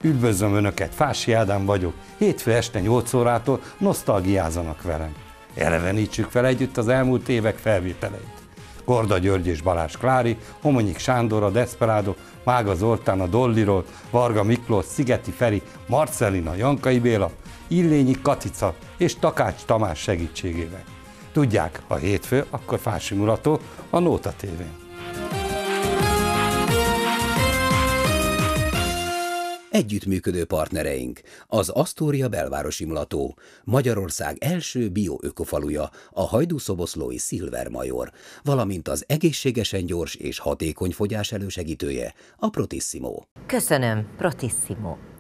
Üdvözlöm Önöket, Fási Ádám vagyok. Hétfő este 8 órától nosztalgiázanak velem. Elevenítsük fel együtt az elmúlt évek felvételeit. Korda György és Balázs Klári, Homonyik Sándor a Desperado, Mága Zoltán a Dolliról, Varga Miklós, Szigeti Feri, Marcellina, Jankai Béla, Illényi Katica és Takács Tamás segítségével. Tudják, ha hétfő, akkor Fási Mulató a Nóta tévén. Együttműködő partnereink, az Asztória belvárosi mulató, Magyarország első bio-ökofaluja, a hajdúszoboszlói Silver Major, valamint az egészségesen gyors és hatékony fogyás elősegítője, a Protissimo. Köszönöm, Protissimo.